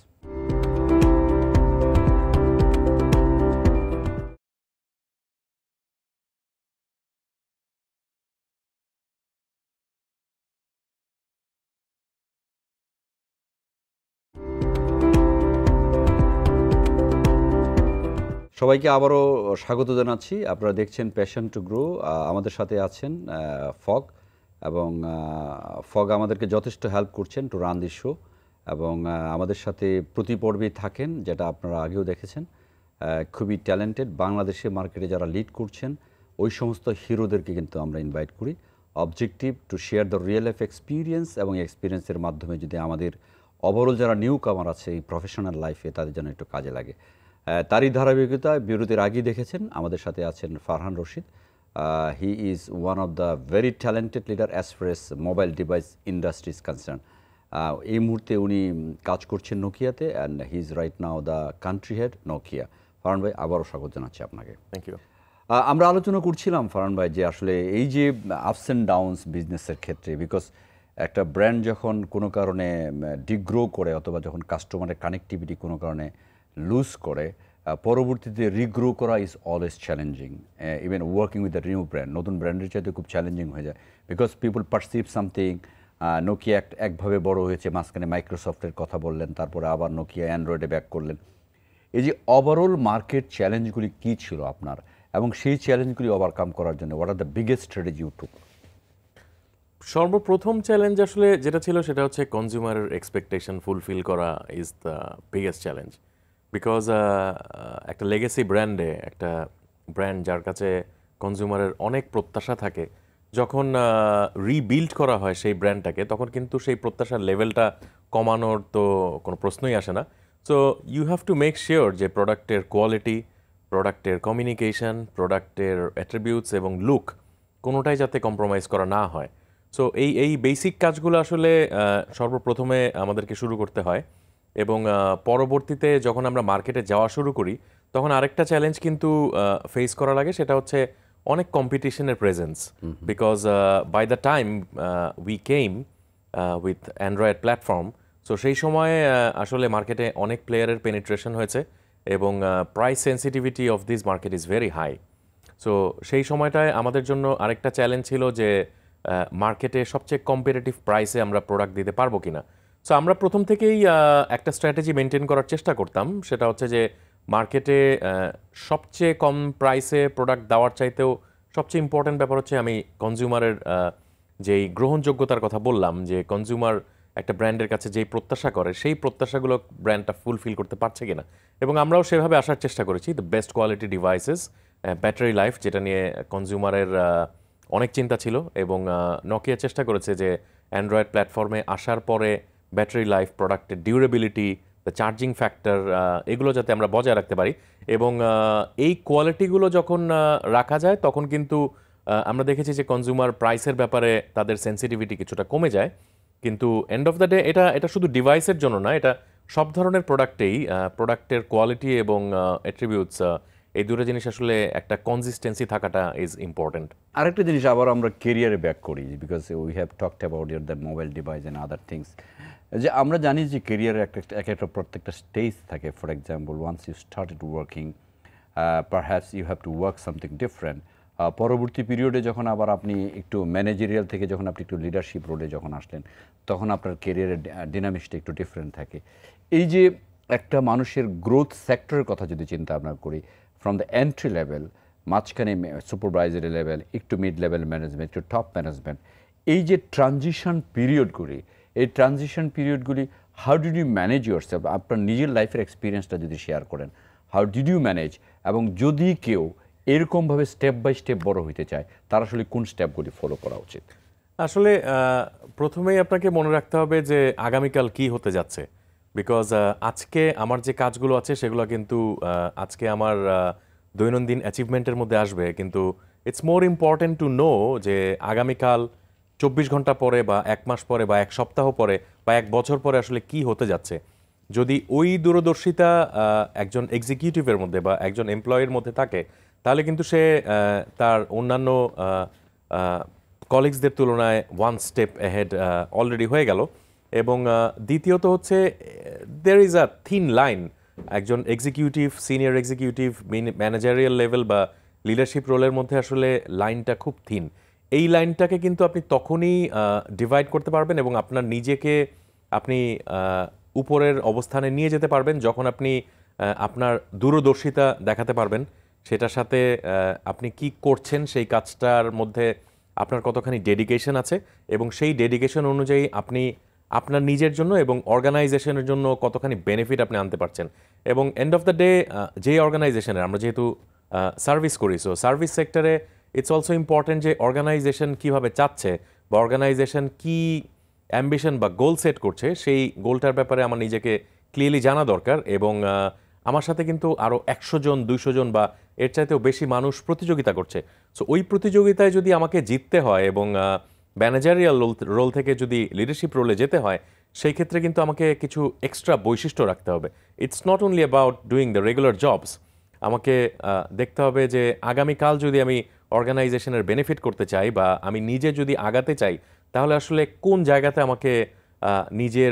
সবাইকে আবারও স্বাগত জানাচ্ছি। আপনারা দেখছেন প্যাশন টু গ্রো। আমাদের সাথে আছেন ফগ, এবং ফগ আমাদেরকে যথেষ্ট হেল্প করছেন টু রান দিস শো, এবং আমাদের সাথে প্রতি পর্বেই থাকেন, যেটা আপনারা আগেও দেখেছেন। খুবই ট্যালেন্টেড, বাংলাদেশে মার্কেটে যারা লিড করছেন ওই সমস্ত হিরোদেরকে কিন্তু আমরা ইনভাইট করি। Objective to share the real life experience, এবং এক্সপিরিয়েন্সের মাধ্যমে যদি আমাদের ওভারঅল যারা নিউ কামার আছে এই প্রফেশনাল লাইফে তাদের জন্য একটু কাজে লাগে। তারই ধারাবাহিকতায় বিরতির আগেই দেখেছেন আমাদের সাথে আছেন Farhan Rashid. He is one of the very talented leader as far as mobile device industry is concern. এই মুহূর্তে উনি কাজ করছেন নোকিয়াতে and he is right now the country head Nokia. Farhan ভাই, আবারও স্বাগত জানাচ্ছি আপনাকে। Thank you. আমরা আলোচনা করছিলাম ফারহান ভাই যে আসলে এই যে আপস অ্যান্ড ডাউনস বিজনেসের ক্ষেত্রে, বিকজ একটা ব্র্যান্ড যখন কোনো কারণে ডিগ্রো করে অথবা যখন কাস্টমারের কানেক্টিভিটি কোনো কারণে লুজ করে, পরবর্তীতে রিগ্রো করা is always challenging. Even working with the new brand, নতুন ব্র্যান্ডের চাইতে খুব চ্যালেঞ্জিং হয়ে যায়, because people perceive something. Nokia একভাবে বড় হয়েছে, মাঝখানে মাইক্রোসফটের কথা বললেন, তারপরে আবার নোকিয়া অ্যান্ড্রয়েডে ব্যাক করলেন। এই যে ওভারঅল মার্কেট চ্যালেঞ্জগুলি কী ছিল আপনার, এবং সেই চ্যালেঞ্জগুলি ওভারকাম করার জন্য what are the biggest strategy you took? সর্বপ্রথম চ্যালেঞ্জ আসলে যেটা ছিল সেটা হচ্ছে কনজিউমারের এক্সপেকটেশন ফুলফিল করা is the biggest challenge. Because একটা লেগেসি ব্র্যান্ডে, একটা ব্র্যান্ড যার কাছে কনজিউমারের অনেক প্রত্যাশা থাকে, যখন রিবিল্ড করা হয় সেই ব্র্যান্ডটাকে, তখন কিন্তু সেই প্রত্যাশার লেভেলটা কমানোর তো কোনো প্রশ্নই আসে না। So you have to make sure যে প্রোডাক্টের কোয়ালিটি, প্রোডাক্টের কমিউনিকেশন, প্রোডাক্টের অ্যাট্রিবিউটস এবং লুক কোনোটাই যাতে কম্প্রোমাইজ করা না হয়। সো এই বেসিক কাজগুলো আসলে সর্বপ্রথমে আমাদেরকে শুরু করতে হয়, এবং পরবর্তীতে যখন আমরা মার্কেটে যাওয়া শুরু করি তখন আরেকটা চ্যালেঞ্জ কিন্তু ফেস করা লাগে, সেটা হচ্ছে অনেক কম্পিটিশনের presence. Because by the time we came with android platform, so সেই সময়ে আসলে মার্কেটে অনেক প্লেয়ারের পেনিট্রেশন হয়েছে এবং price sensitivity of this market is very high. So সেই সময়টায় আমাদের জন্য আরেকটা চ্যালেঞ্জ ছিল যে মার্কেটে সবচেয়ে কম্পিটিটিভ প্রাইসে আমরা প্রোডাক্ট দিতে পারবো কিনা। সো আমরা প্রথম থেকেই একটা স্ট্র্যাটেজি মেনটেন করার চেষ্টা করতাম, সেটা হচ্ছে যে মার্কেটে সবচেয়ে কম প্রাইসে প্রোডাক্ট দেওয়ার চাইতেও সবচেয়ে ইম্পর্ট্যান্ট ব্যাপার হচ্ছে আমি কনজিউমারের যেই গ্রহণযোগ্যতার কথা বললাম, যে কনজিউমার একটা ব্র্যান্ডের কাছে যেই প্রত্যাশা করে সেই প্রত্যাশাগুলো ব্র্যান্ডটা ফুলফিল করতে পারছে কিনা। এবং আমরাও সেভাবে আসার চেষ্টা করেছি। The best quality devices, battery life, যেটা নিয়ে কনজিউমারের অনেক চিন্তা ছিল, এবং নোকিয়া চেষ্টা করেছে যে অ্যান্ড্রয়েড প্ল্যাটফর্মে আসার পরে ব্যাটারি লাইফ, প্রোডাক্টের ডিউরেবিলিটি, দ্য চার্জিং ফ্যাক্টর, এগুলো যাতে আমরা বজায় রাখতে পারি। এবং এই কোয়ালিটিগুলো যখন রাখা যায় তখন কিন্তু আমরা দেখেছি যে কনজিউমার প্রাইসের ব্যাপারে তাদের সেন্সিটিভিটি কিছুটা কমে যায়। কিন্তু এন্ড অফ দ্য ডে এটা শুধু ডিভাইসের জন্য না, এটা সব ধরনের প্রোডাক্টেই প্রোডাক্টের কোয়ালিটি এবং অ্যাট্রিবিউটস, এই দুটো জিনিস আসলে একটা কনসিস্টেন্সি থাকাটা ইজ ইম্পর্টেন্ট। আরেকটা জিনিস আবার আমরা কেরিয়ারে ব্যাক করি, because we have talked about the mobile device and other things. যে আমরা জানি যে কেরিয়ারের একটা প্রত্যেকটা স্টেজ থাকে। For example, once you started working, perhaps you have to work something different. পরবর্তী পিরিয়ডে যখন আবার আপনি একটু ম্যানেজেরিয়াল থেকে যখন আপনি একটু লিডারশিপ রোলে যখন আসলেন, তখন আপনার কেরিয়ারের ডিনামিক্সটা একটু ডিফারেন্ট থাকে। এই যে একটা মানুষের গ্রোথ সেক্টরের কথা যদি চিন্তা ভাবনা করি, ফ্রম দ্য এন্ট্রি লেভেল, মাঝখানে সুপারভাইজারি লেভেল, একটু মিড লেভেল ম্যানেজমেন্ট, একটু টপ ম্যানেজমেন্ট, এই যে ট্রানজিশন পিরিয়ডগুলি, এই ট্রানজিশন পিরিয়ডগুলি how did you manage yourself? আপনার নিজের লাইফের এক্সপিরিয়েন্সটা যদি শেয়ার করেন, হাউ ডিড ইউ ম্যানেজ? এবং যদি কেউ এরকমভাবে স্টেপ বাই স্টেপ বড় হইতে চায়, তার আসলে কোন স্টেপগুলি ফলো করা উচিত? আসলে প্রথমেই আপনাকে মনে রাখতে হবে যে আগামীকাল কি হতে যাচ্ছে। বিকজ আজকে আমার যে কাজগুলো আছে সেগুলো কিন্তু আজকে আমার দৈনন্দিন অ্যাচিভমেন্টের মধ্যে আসবে, কিন্তু it's more important to know যে আগামীকাল 24 ঘন্টা পরে বা 1 মাস পরে বা 1 সপ্তাহ পরে বা 1 বছর পরে আসলে কি হতে যাচ্ছে। যদি ওই দূরদর্শিতা একজন এক্সিকিউটিভের মধ্যে বা একজন এমপ্লয়ির মধ্যে থাকে, তাহলে কিন্তু সে তার অন্যান্য কলিগসদের তুলনায় 1 স্টেপ অ্যাহেড অলরেডি হয়ে গেল। এবং দ্বিতীয়ত হচ্ছে there is a thin line. একজন executive, senior executive, managerial level বা লিডারশিপ রোলের মধ্যে আসলে লাইনটা খুব থিন। এই লাইনটাকে কিন্তু আপনি তখনই ডিভাইড করতে পারবেন এবং আপনার নিজেকে আপনি উপরের অবস্থানে নিয়ে যেতে পারবেন যখন আপনি আপনার দূরদর্শিতা দেখাতে পারবেন, সেটার সাথে আপনি কি করছেন সেই কাজটার মধ্যে আপনার কতখানি ডেডিকেশন আছে এবং সেই ডেডিকেশন অনুযায়ী আপনি আপনার নিজের জন্য এবং অর্গানাইজেশনের জন্য কতখানি বেনিফিট আপনি আনতে পারছেন। এবং এন্ড অফ দ্য ডে যে অর্গানাইজেশনের আমরা যেহেতু সার্ভিস করি, সো সার্ভিস সেক্টরে ইটস অলসো ইম্পর্টেন্ট যে অর্গানাইজেশন কীভাবে চাচ্ছে বা অর্গানাইজেশন কী অ্যাম্বিশন বা গোল সেট করছে সেই গোলটার ব্যাপারে আমার নিজেকে ক্লিয়ারলি জানা দরকার এবং আমার সাথে কিন্তু আরও 100 জন 200 জন বা এর চাইতেও বেশি মানুষ প্রতিযোগিতা করছে। সো ওই প্রতিযোগিতায় যদি আমাকে জিততে হয় এবং ম্যানেজারিয়াল রোল থেকে যদি লিডারশিপ রোলে যেতে হয়, সেই ক্ষেত্রে কিন্তু আমাকে কিছু এক্সট্রা বৈশিষ্ট্য রাখতে হবে। It's not only about doing the regular jobs. আমাকে দেখতে হবে যে আগামীকাল যদি আমি অর্গানাইজেশনের বেনিফিট করতে চাই বা আমি নিজে যদি আগাতে চাই, তাহলে আসলে কোন জায়গাতে আমাকে নিজের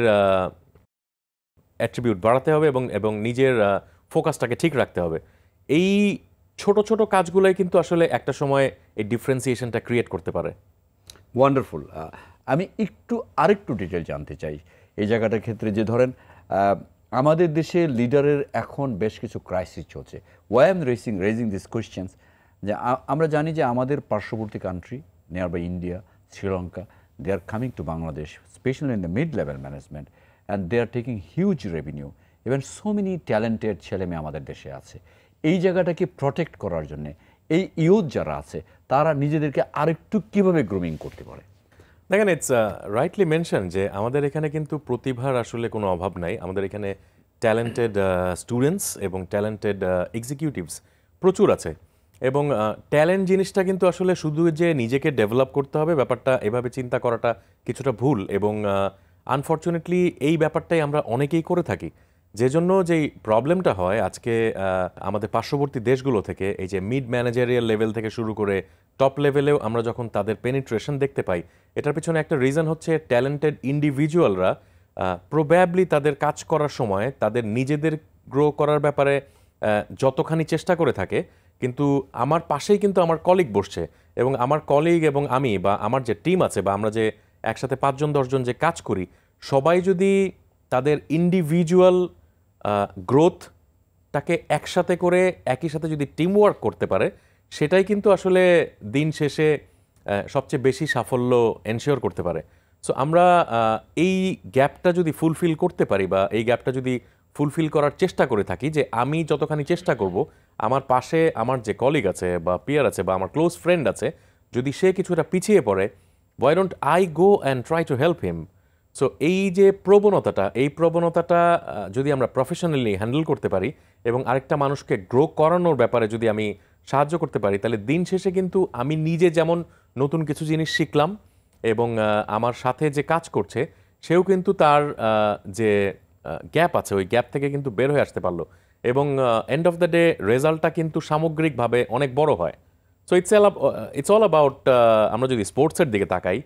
অ্যাট্রিবিউট বাড়াতে হবে এবং নিজের ফোকাসটাকে ঠিক রাখতে হবে। এই ছোট ছোট কাজগুলোই কিন্তু আসলে একটা সময় এই ডিফারেন্সিয়েশনটা ক্রিয়েট করতে পারে। ওয়ান্ডারফুল। আমি আরেকটু ডিটেল জানতে চাই এই জায়গাটার ক্ষেত্রে, যে ধরেন আমাদের দেশে লিডারের এখন বেশ কিছু ক্রাইসিস চলছে। Why am raising this questions, যে আমরা জানি যে আমাদের পার্শ্ববর্তী country near by India, Sri Lanka, they are coming to Bangladesh, specially in the mid level management, and they are taking huge revenue. Even so many talented ছেলেমেয়ে আমাদের দেশে আছে। এই জায়গাটাকে প্রটেক্ট করার জন্যে এই ইউথ যারা আছে তারা নিজেদেরকে আরেকটু কীভাবে গ্রুমিং করতে পারে? দেখেন, ইটস রাইটলি মেনশন যে আমাদের এখানে কিন্তু প্রতিভার আসলে কোনো অভাব নাই। আমাদের এখানে ট্যালেন্টেড স্টুডেন্টস এবং ট্যালেন্টেড এক্সিকিউটিভস প্রচুর আছে এবং ট্যালেন্ট জিনিসটা কিন্তু আসলে শুধু যে নিজেকে ডেভেলপ করতে হবে ব্যাপারটা এভাবে চিন্তা করাটা কিছুটা ভুল এবং আনফর্চুনেটলি এই ব্যাপারটাই আমরা অনেকেই করে থাকি। যে জন্য যেই প্রবলেমটা হয় আজকে আমাদের পার্শ্ববর্তী দেশগুলো থেকে, এই যে মিড ম্যানেজারিয়াল লেভেল থেকে শুরু করে টপ লেভেলেও আমরা যখন তাদের পেনিট্রেশন দেখতে পাই, এটার পিছনে একটা রিজন হচ্ছে ট্যালেন্টেড ইন্ডিভিজুয়ালরা প্রবাবলি তাদের কাজ করার সময় তাদের নিজেদের গ্রো করার ব্যাপারে যতখানি চেষ্টা করে থাকে, কিন্তু আমার পাশেই কিন্তু আমার কলিগ বসছে এবং আমার কলিগ এবং আমি বা আমার যে টিম আছে বা আমরা যে একসাথে 5 জন 10 জন যে কাজ করি, সবাই যদি তাদের ইন্ডিভিজুয়াল গ্রোথটাকে একসাথে করে একই সাথে যদি টিম ওয়ার্ক করতে পারে, সেটাই কিন্তু আসলে দিন শেষে সবচেয়ে বেশি সাফল্য এনশিওর করতে পারে। সো আমরা এই গ্যাপটা যদি ফুলফিল করতে পারি বা এই গ্যাপটা যদি ফুলফিল করার চেষ্টা করে থাকি, যে আমি যতখানি চেষ্টা করব আমার পাশে আমার যে কলিগ আছে বা পিয়ার আছে বা আমার ক্লোজ ফ্রেন্ড আছে, যদি সে কিছুটা পিছিয়ে পড়ে, why don't I go and try to help him? So এই যে প্রবণতাটা যদি আমরা প্রফেশনালি হ্যান্ডেল করতে পারি এবং আরেকটা মানুষকে গ্রো করানোর ব্যাপারে যদি আমি সাহায্য করতে পারি, তাহলে দিন শেষে কিন্তু আমি নিজে যেমন নতুন কিছু জিনিস শিখলাম এবং আমার সাথে যে কাজ করছে সেও কিন্তু তার যে গ্যাপ আছে ওই গ্যাপ থেকে কিন্তু বের হয়ে আসতে পারলো এবং এন্ড অফ দ্য ডে রেজাল্টটা কিন্তু সামগ্রিকভাবে অনেক বড় হয়। সো ইটস অল অ্যাবাউট, আমরা যদি স্পোর্টসের দিকে তাকাই,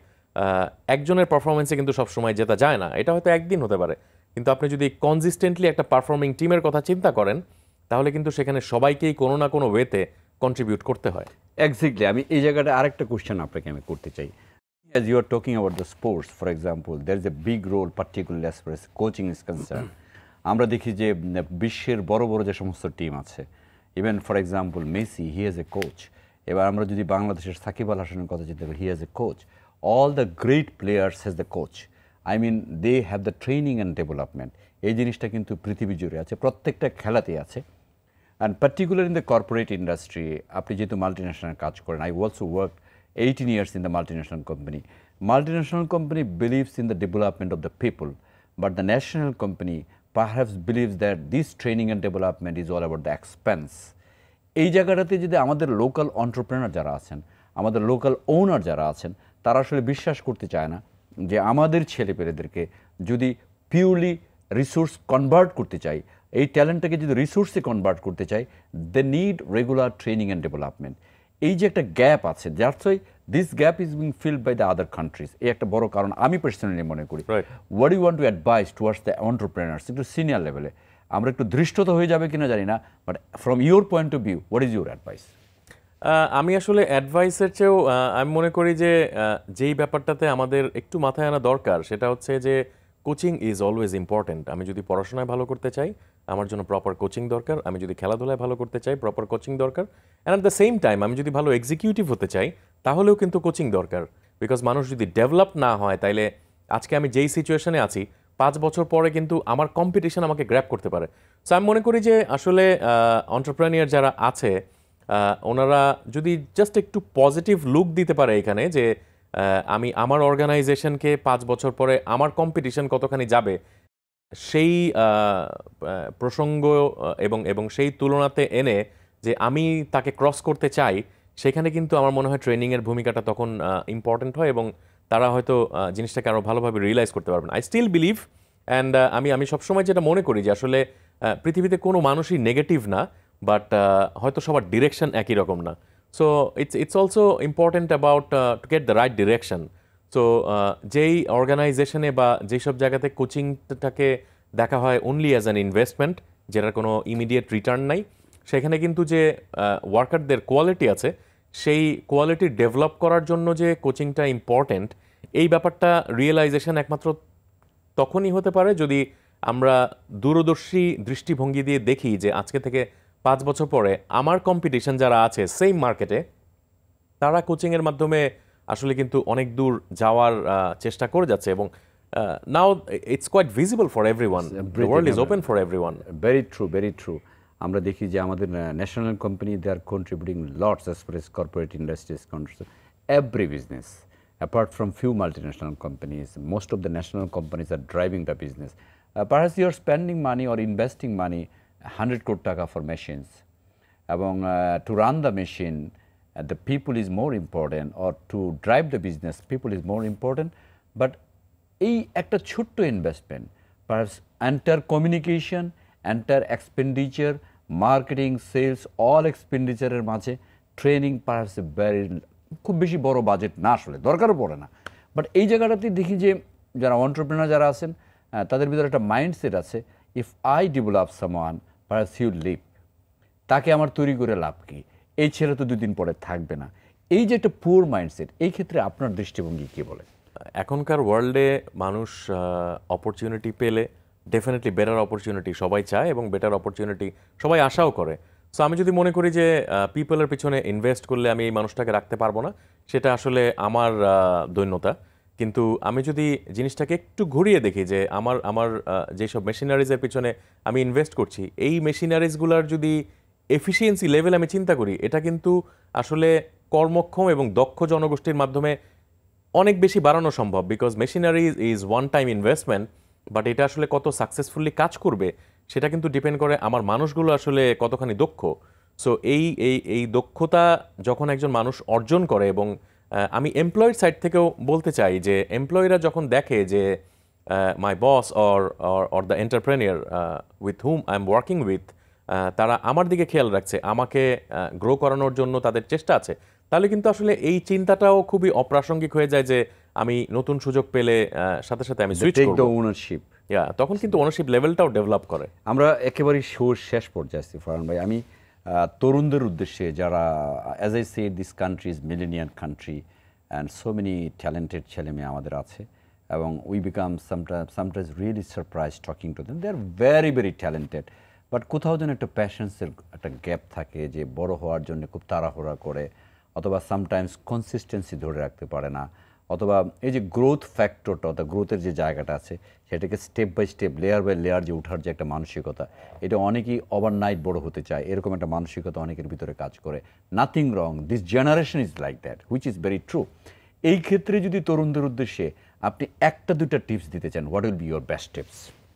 একজনের পারফরমেন্সে কিন্তু সবসময় জেতা যায় না। এটা হয়তো একদিন হতে পারে, কিন্তু আপনি যদি কনসিস্টেন্টলি একটা পারফর্মিং টিমের কথা চিন্তা করেন, তাহলে কিন্তু সেখানে সবাইকেই কোনো না কোনো ওয়েতে কন্ট্রিবিউট করতে হয়। এক্স্যাক্টলি। আমি এই জায়গাটা আরেকটা কোশ্চেন আপনাকে আমি করতে চাই। As you are talking about the sports, for example, there is a big role, particularly as far as coaching is concerned. আমরা দেখি যে বিশ্বের বড় বড় যে সমস্ত টিম আছে, even for example Messi, he has a coach. এবার আমরা যদি বাংলাদেশের সাকিব আল হাসানের কথা চিন্তা করি, he has a coach. All the great players has the coach. I mean they have the training and development. এই জিনিসটা কিন্তু পৃথিবী জুড়ে আছে, প্রত্যেকটা খেলাতেই আছে। And particular in the corporate industry, আপনি যেহেতু মাল্টিন্যাশনাল কাজ করেন, I also work 18 years in the multinational company. Multinational company believes in the development of the people, but the national company perhaps believes that this training and development is all about the expense. এই জায়গাটাতে যদি আমাদের local entrepreneur যারা আছেন, আমাদের local ওনার যারা আছেন, তারা আসলে বিশ্বাস করতে চায় না যে আমাদের ছেলেপেলেদেরকে যদি পিওরলি রিসোর্স কনভার্ট করতে চাই, এই ট্যালেন্টটাকে যদি রিসোর্সে কনভার্ট করতে চাই, they need regular training and development. এই যে একটা গ্যাপ আছে, that's why this gap is being filled by the other countries. এই একটা বড় কারণ আমি পার্সোনালি মনে করি। What you want to advise towards the entrepreneurs, একটু সিনিয়র লেভেলে? আমরা একটু দৃষ্টতা হয়ে যাবে কিনা জানি না, but from your point of view what is your advice? আমি আসলে অ্যাডভাইসের চেয়েও আমি মনে করি যে যেই ব্যাপারটাতে আমাদের একটু মাথায় আনা দরকার সেটা হচ্ছে যে কোচিং ইজ অলওয়েজ ইম্পর্ট্যান্ট। আমি যদি পড়াশোনায় ভালো করতে চাই, আমার জন্য প্রপার কোচিং দরকার। আমি যদি খেলাধুলায় ভালো করতে চাই, প্রপার কোচিং দরকার। And at the same time আমি যদি ভালো এক্সিকিউটিভ হতে চাই, তাহলেও কিন্তু কোচিং দরকার। বিকজ মানুষ যদি ডেভেলপ না হয়, তাইলে আজকে আমি যেই সিচুয়েশনে আছি 5 বছর পরে কিন্তু আমার কম্পিটিশন আমাকে গ্র্যাব করতে পারে। সো আমি মনে করি যে আসলে এন্টারপ্রেনিয়ার যারা আছে ওনারা যদি জাস্ট একটু পজিটিভ লুক দিতে পারে এখানে, যে আমি আমার অর্গানাইজেশনকে 5 বছর পরে আমার কম্পিটিশন কতখানি যাবে সেই প্রসঙ্গ এবং সেই তুলনাতে এনে যে আমি তাকে ক্রস করতে চাই, সেখানে কিন্তু আমার মনে হয় ট্রেনিংয়ের ভূমিকাটা তখন ইম্পর্ট্যান্ট হয় এবং তারা হয়তো জিনিসটাকে আরও ভালোভাবে রিয়েলাইজ করতে পারবেন। আই স্টিল বিলিভ অ্যান্ড আমি সবসময় যেটা মনে করি যে আসলে পৃথিবীতে কোনো মানুষই নেগেটিভ না, বাট হয়তো সবার ডিরেকশন একই রকম না। So it's also important about to get the right direction. So যেই অর্গানাইজেশনে বা যেসব জায়গাতে কোচিংটাকে দেখা হয় অনলি অ্যাজ অ্যান ইনভেস্টমেন্ট, যেটার কোনো ইমিডিয়েট রিটার্ন নাই, সেখানে কিন্তু যে ওয়ার্কারদের কোয়ালিটি আছে, সেই কোয়ালিটি ডেভেলপ করার জন্য যে কোচিংটা ইম্পর্ট্যান্ট, এই ব্যাপারটা রিয়েলাইজেশন একমাত্র তখনই হতে পারে যদি আমরা দূরদর্শী দৃষ্টিভঙ্গি দিয়ে দেখি যে আজকে থেকে 5 বছর পরে আমার কম্পিটিশন যারা আছে সেম মার্কেটে, তারা কোচিংয়ের মাধ্যমে আসলে কিন্তু অনেক দূর যাওয়ার চেষ্টা করে যাচ্ছে এবং now it's quite visible for everyone, the world is open for everyone. Very true, very true. আমরা দেখি যে আমাদের national company they are contributing lots as far as corporate industries concern. Every business apart from few multinational companies, most of the national companies are driving the business. Perhaps you are spending money or investing money 100 crore taka for machines. এবং to run the machine, the people is more important, or to drive the business, people is more important. But এই একটা ছোট্ট investment, perhaps enter communication, enter expenditure, marketing, sales, all এক্সপেন্ডিচারের মাঝে training perhaps very, খুব বেশি বড় budget না, আসলে দরকারও পড়ে না। বাট এই জায়গাটাতে দেখি যে যারা অন্টারপ্রেনার যারা আছেন, তাদের ভিতরে একটা মাইন্ডসেট আছে, if I develop someone perhaps he will leave, তাকে আমার তৈরি করে লাভ কি, এই ছেলে তো 2 দিন পরে থাকবে না। এই যে একটা পুয়ার মাইন্ডসেট, এই ক্ষেত্রে আপনার দৃষ্টিভঙ্গি কী বলে? এখনকার ওয়ার্ল্ডে মানুষ অপরচুনিটি পেলে ডেফিনেটলি বেটার অপরচুনিটি সবাই চায় এবং বেটার অপরচুনিটি সবাই আশাও করে। সো আমি যদি মনে করি যে পিপলের পিছনে ইনভেস্ট করলে আমি এই মানুষটাকে রাখতে পারবো না, সেটা আসলে আমার দৈন্যতা। কিন্তু আমি যদি জিনিসটাকে একটু ঘুরিয়ে দেখি যে আমার যেসব মেশিনারিজের পিছনে আমি ইনভেস্ট করছি, এই মেশিনারিজগুলোর যদি এফিসিয়েন্সি লেভেল আমি চিন্তা করি, এটা কিন্তু আসলে কর্মক্ষম এবং দক্ষ জনগোষ্ঠীর মাধ্যমে অনেক বেশি বাড়ানো সম্ভব। Because machinery is one time investment, but এটা আসলে কত সাকসেসফুলি কাজ করবে সেটা কিন্তু ডিপেন্ড করে আমার মানুষগুলো আসলে কতখানি দক্ষ। সো এই দক্ষতা যখন একজন মানুষ অর্জন করে, এবং আমি এমপ্লয়েড সাইড থেকেও বলতে চাই যে এমপ্লয়িরা যখন দেখে যে my boss or the entrepreneur with whom I am working with, তারা আমার দিকে খেয়াল রাখছে, আমাকে গ্রো করানোর জন্য তাদের চেষ্টা আছে, তাহলে কিন্তু আসলে এই চিন্তাটাও খুবই অপ্রাসঙ্গিক হয়ে যায় যে আমি নতুন সুযোগ পেলে সাথে সাথে আমি সুইচ করব। ওনারশিপ, তখন কিন্তু ওনারশিপ লেভেলটাও ডেভেলপ করে। আমরা একেবারেই শেষ পর্যায়ে আসছি ফারহান ভাই। আমি তরুণদের উদ্দেশ্যে, যারা as I say this country is millennial country and so many talented ছেলে মেয়ে আমাদের আছে, এবং we become sometimes really surprise talking to them, they are very very talented, but কোথাও যেন একটা প্যাশন্সের একটা গ্যাপ থাকে, যে বড় হওয়ার জন্য খুব তাড়াহুড়া করে, অথবা সামটাইমস কনসিস্টেন্সি ধরে রাখতে পারে না, অথবা এই যে গ্রোথ ফ্যাক্টরটা, অর্থাৎ গ্রোথের যে জায়গাটা আছে, সেটাকে step by step, layer by layer যে উঠার যে একটা মানসিকতা, এটা অনেকেই ওভারনাইট বড় হতে চায়, এরকম একটা মানসিকতা অনেকের ভিতরে কাজ করে। Nothing wrong, this generation is like that, which is very true. এই ক্ষেত্রে যদি তরুণদের উদ্দেশ্যে আপনি 1-2টা টিপস দিতে চান, what will be your best tips?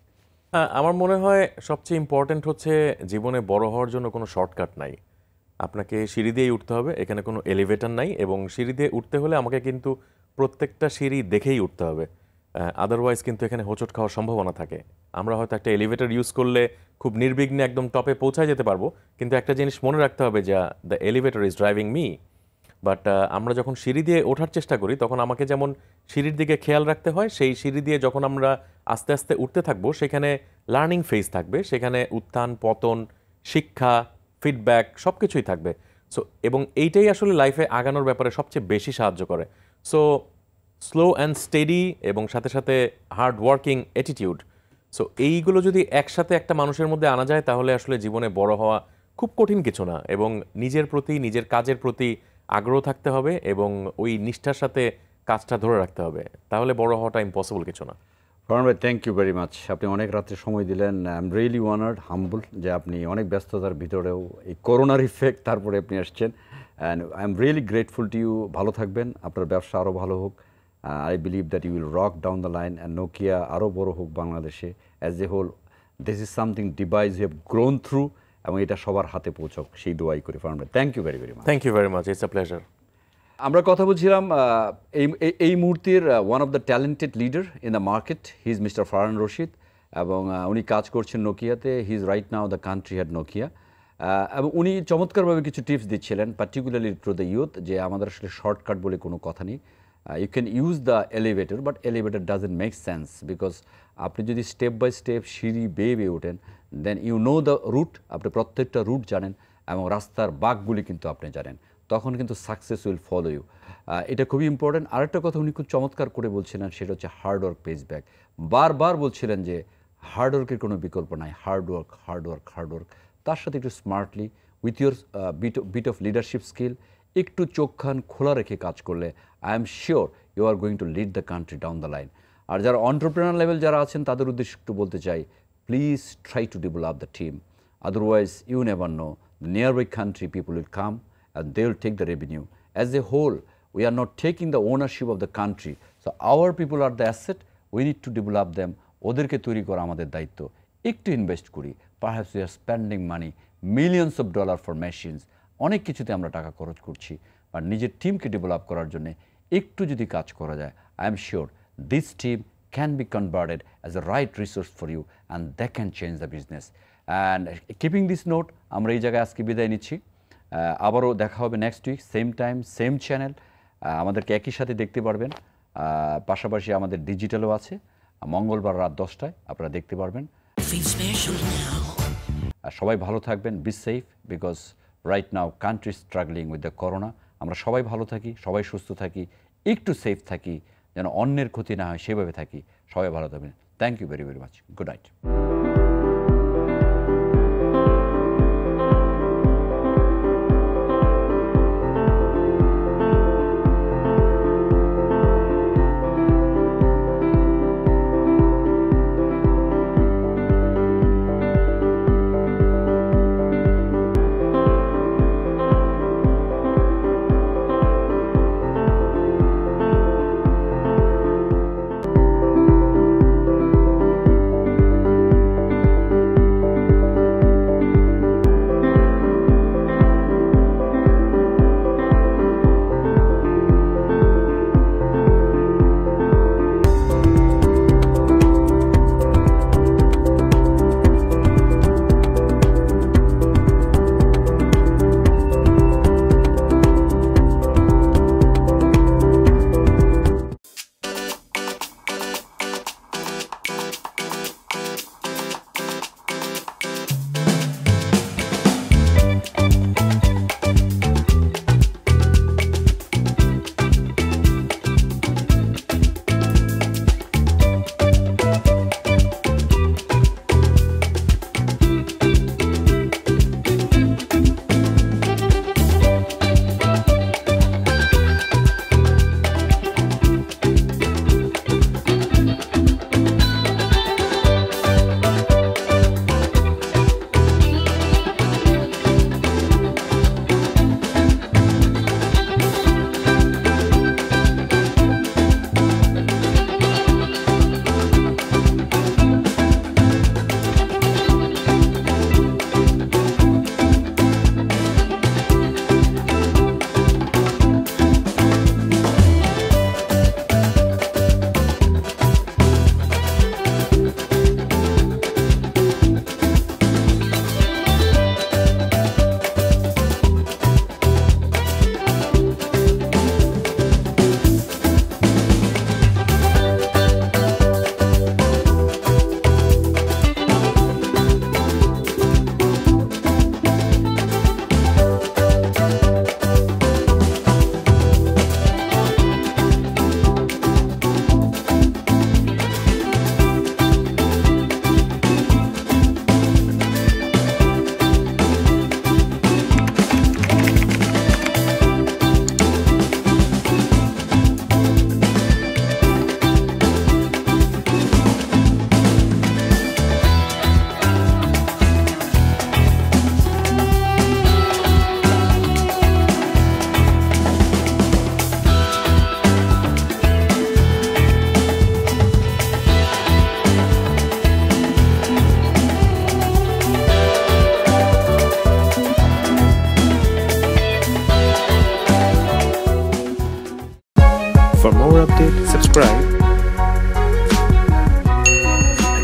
আমার মনে হয় সবচেয়ে ইম্পর্ট্যান্ট হচ্ছে জীবনে বড় হওয়ার জন্য কোনো শর্টকাট নাই, আপনাকে সিঁড়ি দিয়েই উঠতে হবে, এখানে কোনো এলিভেটর নাই, এবং সিঁড়ি দিয়ে উঠতে হলে আমাকে কিন্তু প্রত্যেকটা সিঁড়ি দেখেই উঠতে হবে, আদারওয়াইজ কিন্তু এখানে হোঁচট খাওয়ার সম্ভাবনা থাকে। আমরা হয়তো একটা এলিভেটর ইউজ করলে খুব নির্বিঘ্নে একদম টপে পৌঁছায় যেতে পারবো, কিন্তু একটা জিনিস মনে রাখতে হবে যে the elevator is driving me. But আমরা যখন সিঁড়ি দিয়ে ওঠার চেষ্টা করি, তখন আমাকে যেমন সিঁড়ির দিকে খেয়াল রাখতে হয়, সেই সিঁড়ি দিয়ে যখন আমরা আস্তে আস্তে উঠতে থাকবো, সেখানে লার্নিং ফেজ থাকবে, সেখানে উত্থান পতন, শিক্ষা, ফিডব্যাক সব কিছুই থাকবে। সো এবং এইটাই আসলে লাইফে আগানোর ব্যাপারে সবচেয়ে বেশি সাহায্য করে। সো স্লো অ্যান্ড স্টেডি এবং সাথে সাথে হার্ড ওয়ার্কিং অ্যাটিটিউড, সো এইগুলো যদি একসাথে একটা মানুষের মধ্যে আনা যায়, তাহলে আসলে জীবনে বড় হওয়া খুব কঠিন কিছু না, এবং নিজের প্রতি, নিজের কাজের প্রতি আগ্রহ থাকতে হবে এবং ওই নিষ্ঠার সাথে কাজটা ধরে রাখতে হবে, তাহলে বড় হওয়াটা ইম্পসিবল কিছু না। ফারহান ভাই, থ্যাংক ইউ ভেরি মাচ। আপনি অনেক রাত্রে সময় দিলেন। I am really honoured, humble যে আপনি অনেক ব্যস্ততার ভিতরেও এই করোনার ইফেক্ট তারপরে আপনি আসছেন। And I am really grateful to you. ভালো থাকবেন, আপনার ব্যবসা আরও ভালো হোক। I believe that you will rock down the line and Nokia আরও বড় হোক বাংলাদেশে as a whole. This is something device you have grown through, এবং এটা সবার হাতে পৌঁছক সেই দোয়াই করে ফার্মে। Thank you very very much. Thank you very much, it's a pleasure. আমরা কথা বলছিলাম এই মুহূর্তের one of the talented leader in the market, he is mister Farhan Rashid, এবং উনি কাজ করছেন নোকিয়াতে। He is right now the country head Nokia, এবং উনি চমৎকারভাবে কিছু টিপস দিচ্ছিলেন পার্টিকুলারলি টু দ্য ইউথ, যে আমাদের আসলে শর্টকাট বলে কোনো কথা নেই। You can use the elevator, but elevator doesn't make sense, because আপনি যদি স্টেপ বাই স্টেপ সিঁড়ি বেয়ে বেয়ে ওঠেন, then you know the route, আপনি প্রত্যেকটা রুট জানেন এবং রাস্তার বাঁকগুলি কিন্তু আপনি জানেন, তখন কিন্তু সাকসেস উইল ফলো ইউ। এটা খুবই ইম্পর্টেন্ট। আরেকটা কথা উনি খুব চমৎকার করে বলছিলেন, সেটা হচ্ছে হার্ডওয়ার্ক পেজ ব্যাক। বারবার বলছিলেন যে হার্ডওয়ার্কের কোনো বিকল্প নাই, হার্ডওয়ার্ক হার্ডওয়ার্ক হার্ডওয়ার্ক। তার সাথে একটু smartly with your bit of leadership skill, একটু চোখ কান খোলা রেখে কাজ করলে I am sure you are going to lead the country down the line. আর যারা অন্টারপ্রেনার লেভেল যারা আছেন, তাদের উদ্দেশ্যে একটু বলতে চাই, please try to develop the team, otherwise you never know, the near by country people will come and they will take the revenue. As a whole, we are not taking the ownership of the country. So our people are the asset, we need to develop them. ওদেরকে তৈরি করা আমাদের দায়িত্ব। একটু invest করি, perhaps we are spending money, millions of dollar for machines. অনেক কিছুতে আমরা টাকা খরচ করছি, আর নিজের টিমকে ডেভেলপ করার জন্য একটু যদি কাজ করা যায়, I am sure this team can be converted as a right resource for you and that can change the business. And keeping this note, আমরা এই জায়গায় আজকে বিদায় নিচ্ছি। আবারও দেখা হবে next week, same time same channel. আমাদেরকে একই সাথে দেখতে পারবেন, পাশাপাশি আমাদের ডিজিটালও আছে, মঙ্গলবার রাত 10টায় আপনারা দেখতে পারবেন। সবাই ভালো থাকবেন, be safe, because right now country struggling with the corona. আমরা সবাই ভালো থাকি, সবাই সুস্থ থাকি, একটু সেফ থাকি, যেন অন্যের ক্ষতি না হয় সেভাবে থাকি। সবাই ভালো থাকবেন। Thank you very very much. Good night.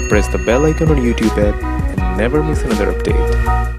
press the bell icon on YouTube app and never miss another update.